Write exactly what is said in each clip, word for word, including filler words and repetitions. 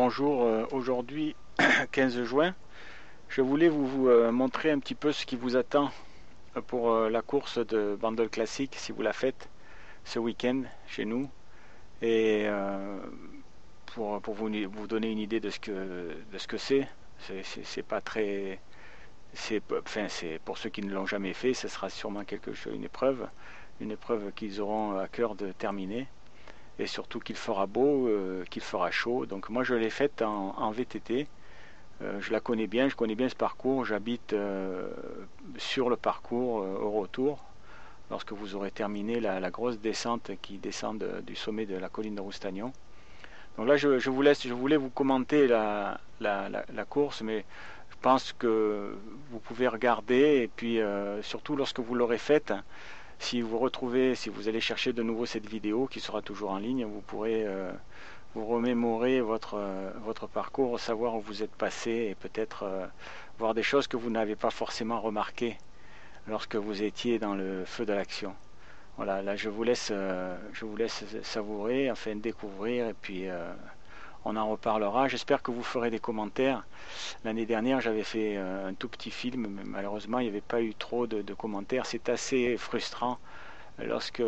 bonjour. Euh, aujourd'hui, quinze juin, je voulais vous, vous, euh, montrer un petit peu ce qui vous attend pour euh, la course de Bandol Classique, si vous la faites ce week-end chez nous. Et euh, pour, pour vous, vous donner une idée de ce que de ce que c'est, c'est, c'est, c'est pas très... C'est, enfin, c'est, pour ceux qui ne l'ont jamais fait, ce sera sûrement quelque chose, une épreuve, une épreuve qu'ils auront à cœur de terminer. Et surtout qu'il fera beau, euh, qu'il fera chaud. Donc moi je l'ai faite en, en V T T. Euh, je la connais bien, je connais bien ce parcours. J'habite euh, sur le parcours euh, au retour. Lorsque vous aurez terminé la, la grosse descente qui descend de, du sommet de la colline de Roustagnon. Donc là je, je vous laisse, je voulais vous commenter la, la, la, la course, mais je pense que vous pouvez regarder et puis euh, surtout lorsque vous l'aurez faite. Si vous retrouvez, si vous allez chercher de nouveau cette vidéo qui sera toujours en ligne, vous pourrez euh, vous remémorer votre, euh, votre parcours, savoir où vous êtes passé et peut-être euh, voir des choses que vous n'avez pas forcément remarquées lorsque vous étiez dans le feu de l'action. Voilà, là je vous laisse, euh, je vous laisse savourer, enfin découvrir et puis euh, on en reparlera. J'espère que vous ferez des commentaires. L'année dernière, j'avais fait un tout petit film, mais malheureusement, il n'y avait pas eu trop de, de commentaires. C'est assez frustrant lorsque,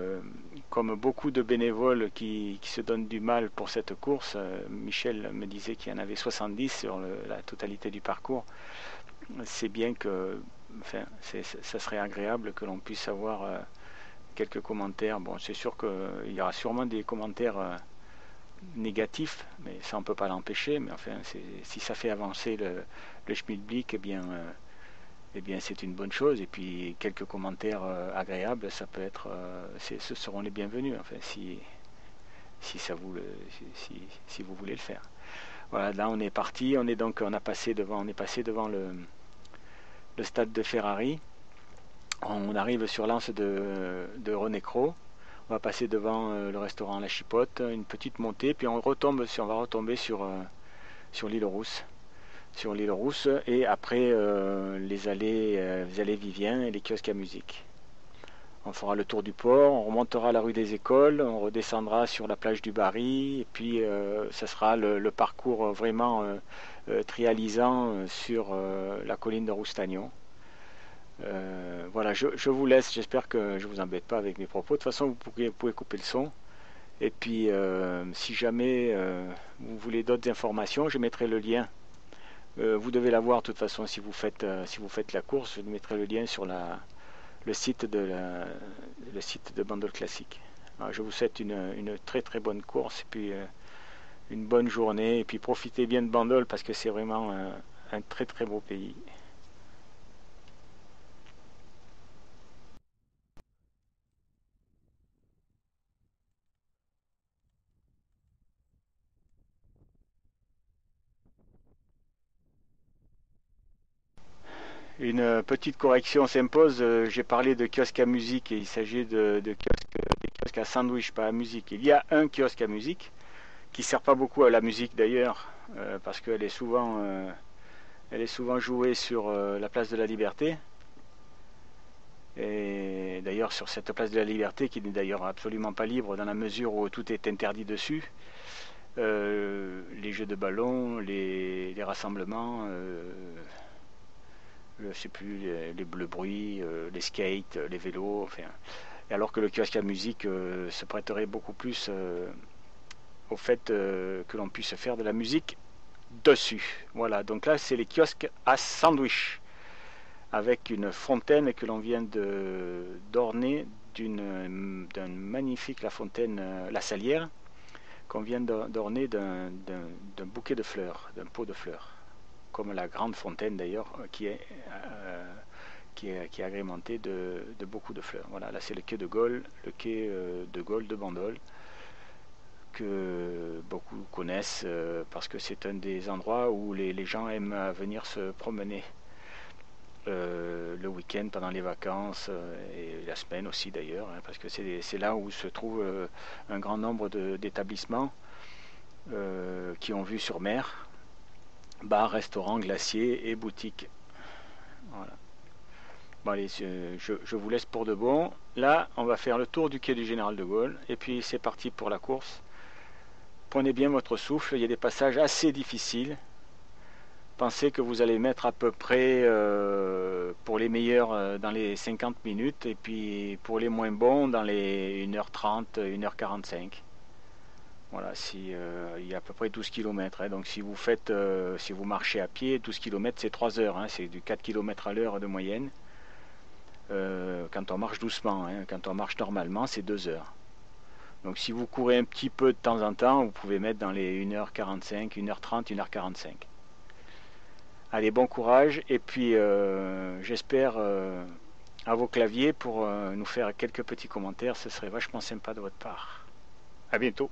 comme beaucoup de bénévoles qui, qui se donnent du mal pour cette course, Michel me disait qu'il y en avait soixante-dix sur le, la totalité du parcours. C'est bien que, enfin, c'est, ça serait agréable que l'on puisse avoir euh, quelques commentaires. Bon, c'est sûr qu'il y aura sûrement des commentaires euh, négatif, mais ça on peut pas l'empêcher. Mais enfin, si ça fait avancer le, le schmilblick, eh bien, euh, eh bien, c'est une bonne chose. Et puis quelques commentaires euh, agréables, ça peut être, euh, ce seront les bienvenus. Enfin, si si ça vous le, si, si vous voulez le faire. Voilà, là on est parti. On est donc, on a passé devant, on est passé devant le le stade de Ferrari. On arrive sur l'anse de de René Cros. On va passer devant euh, le restaurant La Chipote, une petite montée, puis on retombe, on va retomber sur, euh, sur l'île Rousse, sur l'île Rousse, et après euh, les allées, euh, les allées Vivien et les kiosques à musique. On fera le tour du port, on remontera la rue des Écoles, on redescendra sur la plage du Barry, et puis euh, ça sera le, le parcours vraiment euh, euh, trialisant euh, sur euh, la colline de Roustagnon. Euh, voilà, je, je vous laisse, j'espère que je ne vous embête pas avec mes propos. De toute façon, vous pouvez, vous pouvez couper le son. Et puis, euh, si jamais euh, vous voulez d'autres informations, je mettrai le lien. Euh, vous devez l'avoir de toute façon si vous faites, euh, si vous faites la course. Je mettrai le lien sur la, le, site de la, le site de Bandol Classique. Alors, je vous souhaite une, une très très bonne course et puis euh, une bonne journée. Et puis profitez bien de Bandol parce que c'est vraiment un, un très très beau pays. Une petite correction s'impose. Euh, J'ai parlé de kiosque à musique et il s'agit de, de kiosque, des kiosques à sandwich, pas à musique. Il y a un kiosque à musique qui ne sert pas beaucoup à la musique d'ailleurs, euh, parce qu'elle est souvent, euh, elle est souvent jouée sur euh, la place de la Liberté. Et d'ailleurs sur cette place de la Liberté, qui n'est d'ailleurs absolument pas libre dans la mesure où tout est interdit dessus, euh, les jeux de ballon, les, les rassemblements. Euh, je sais plus, les, les bleus bruits, euh, les skates, les vélos, enfin. Et alors que le kiosque à musique euh, se prêterait beaucoup plus euh, au fait euh, que l'on puisse faire de la musique dessus. Voilà, donc là c'est les kiosques à sandwich, avec une fontaine que l'on vient de d'orner d'une d'un magnifique, la fontaine euh, La Salière, qu'on vient d'orner d'un d'un bouquet de fleurs, d'un pot de fleurs, comme la grande fontaine d'ailleurs, qui est, euh, qui est, qui est agrémentée de, de beaucoup de fleurs. Voilà, là c'est le quai de Gaulle, le quai euh, de Gaulle de Bandol, que beaucoup connaissent euh, parce que c'est un des endroits où les, les gens aiment venir se promener euh, le week-end, pendant les vacances euh, et la semaine aussi d'ailleurs, hein, parce que c'est là où se trouve euh, un grand nombre d'établissements euh, qui ont vue sur mer, bars, restaurants, glaciers et boutiques. Voilà. Bon allez, je, je vous laisse pour de bon. Là, on va faire le tour du quai du Général de Gaulle et puis c'est parti pour la course. prenez bien votre souffle, il y a des passages assez difficiles. Pensez que vous allez mettre à peu près euh, pour les meilleurs euh, dans les cinquante minutes et puis pour les moins bons dans les une heure trente, une heure quarante-cinq. Voilà, si, euh, il y a à peu près douze kilomètres. Hein, donc si vous faites, euh, si vous marchez à pied, douze kilomètres c'est trois heures. Hein, c'est du quatre kilomètres à l'heure de moyenne. Euh, quand on marche doucement, hein, quand on marche normalement, c'est deux heures. Donc si vous courez un petit peu de temps en temps, vous pouvez mettre dans les une heure quarante-cinq, une heure trente, une heure quarante-cinq. Allez, bon courage et puis euh, j'espère euh, à vos claviers pour euh, nous faire quelques petits commentaires, ce serait vachement sympa de votre part. À bientôt.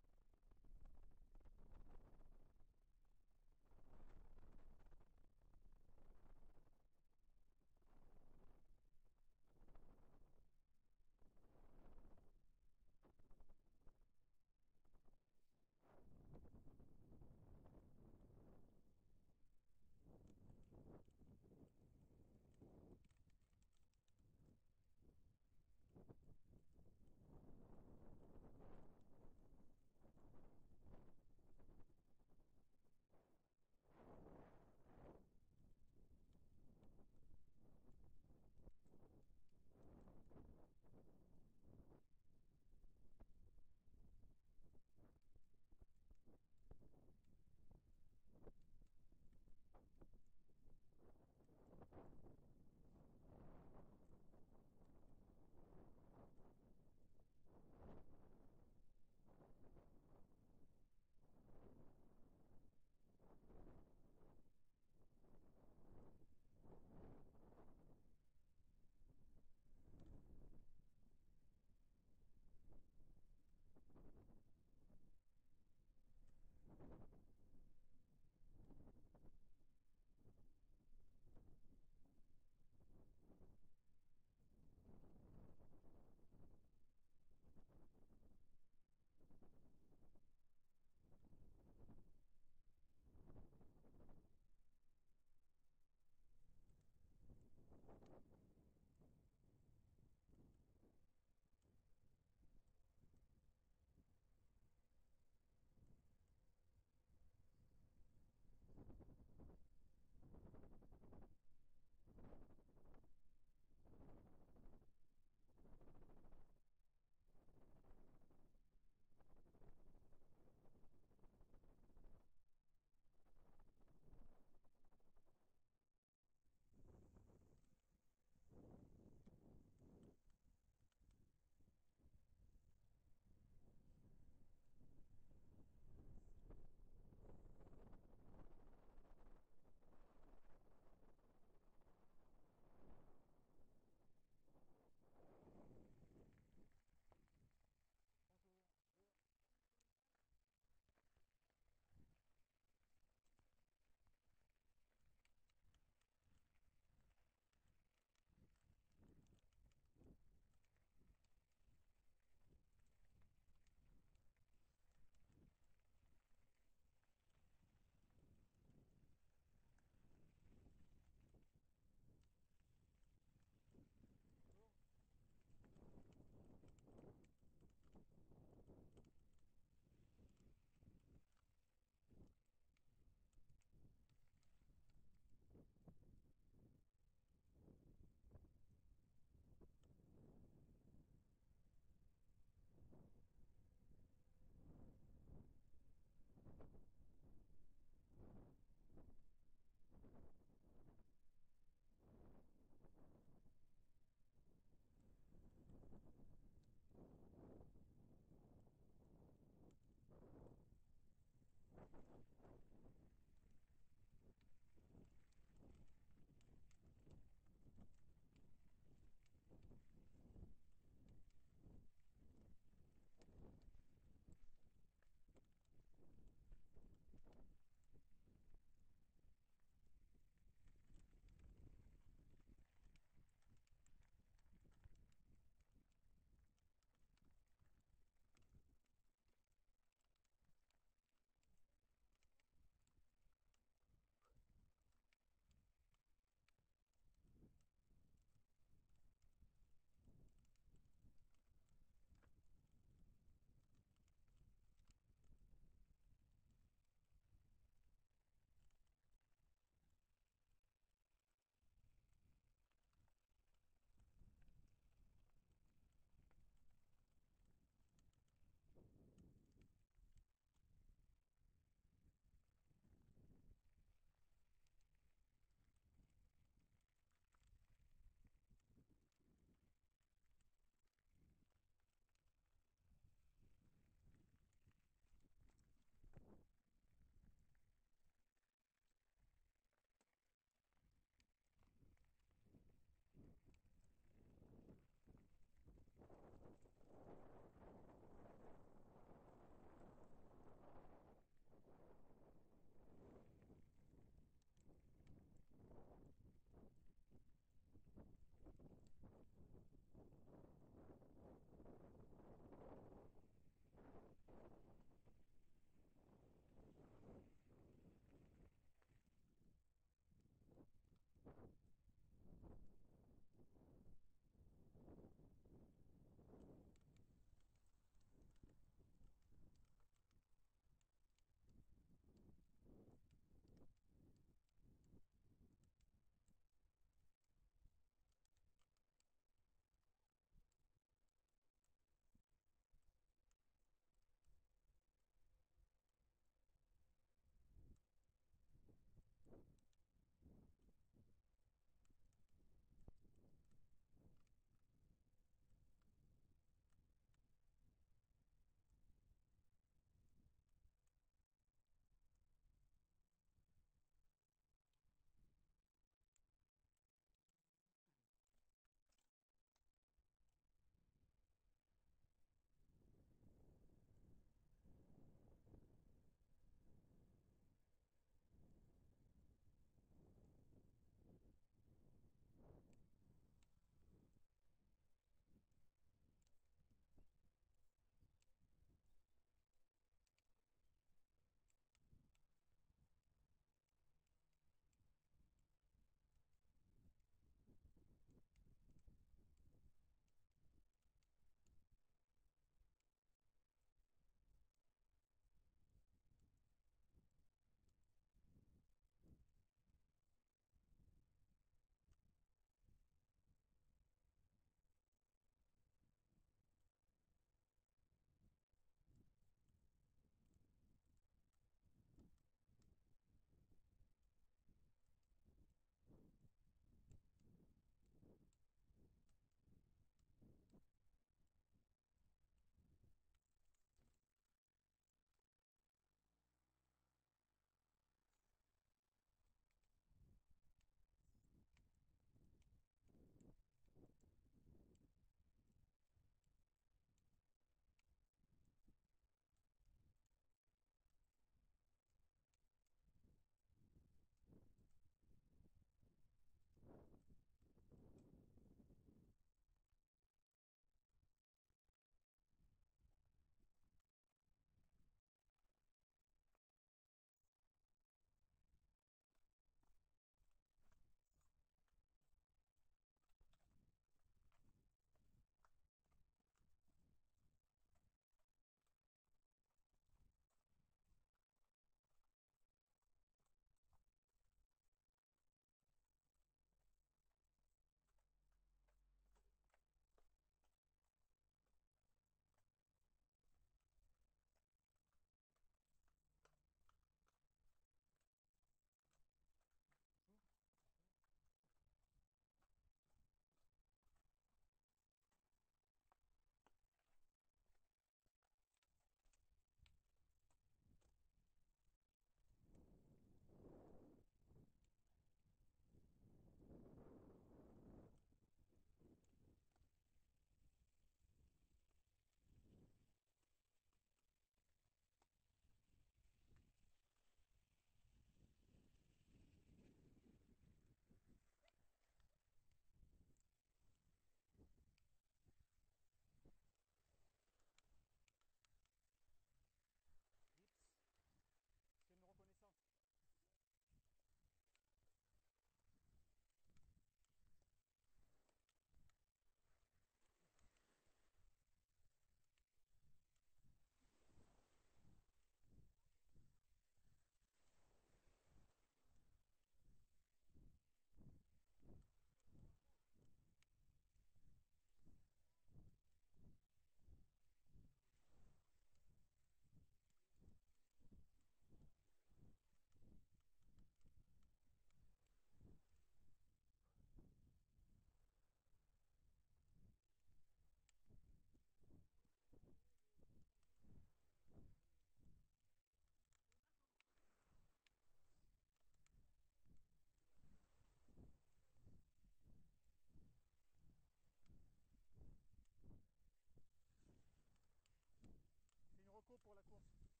pour la course?